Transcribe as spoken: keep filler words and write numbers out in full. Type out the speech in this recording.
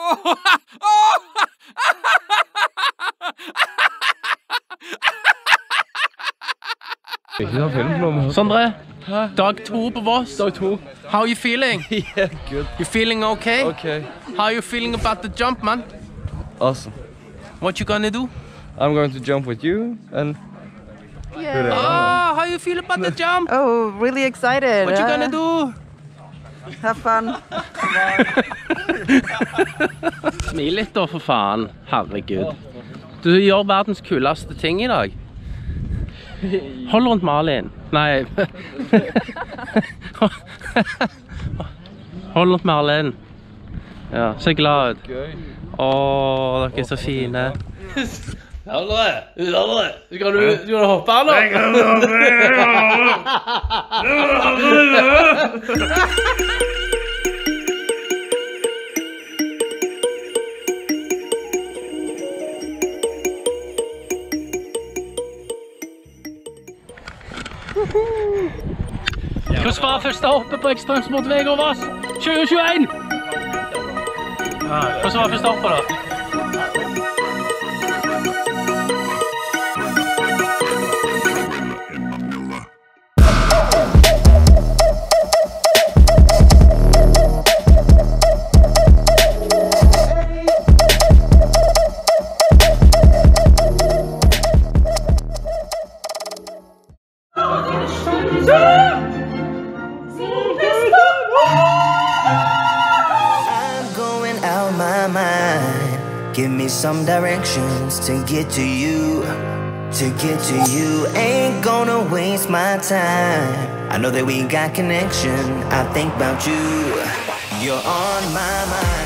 Sondre, dag to på Voss. Dag to. How are you feeling? Yeah, good. You feeling okay? Okay. How are you feeling about the jump, man? Awesome. What you gonna do? I'm going to jump with you and... Yeah. Oh, how you feel about the jump? Oh, really excited. What you uh, gonna do? Have fun. Smil litt da, for faen. Herregud. Du gjør verdens kuleste ting i dag. Hold rundt Malin. Nei. Hold rundt Malin. Ja, se glad ut. Åh, dere er så fine. Sondre, Sondre, skal du, du kan hoppe her nå? Jeg kan hoppe, Hvordan var første hoppet på ekstremsport Egil Voss? tjue tjueen! Hvordan var første hoppet da? Give me some directions to get to you, to get to you. Ain't gonna waste my time. I know that we got connection. I think about you. You're on my mind.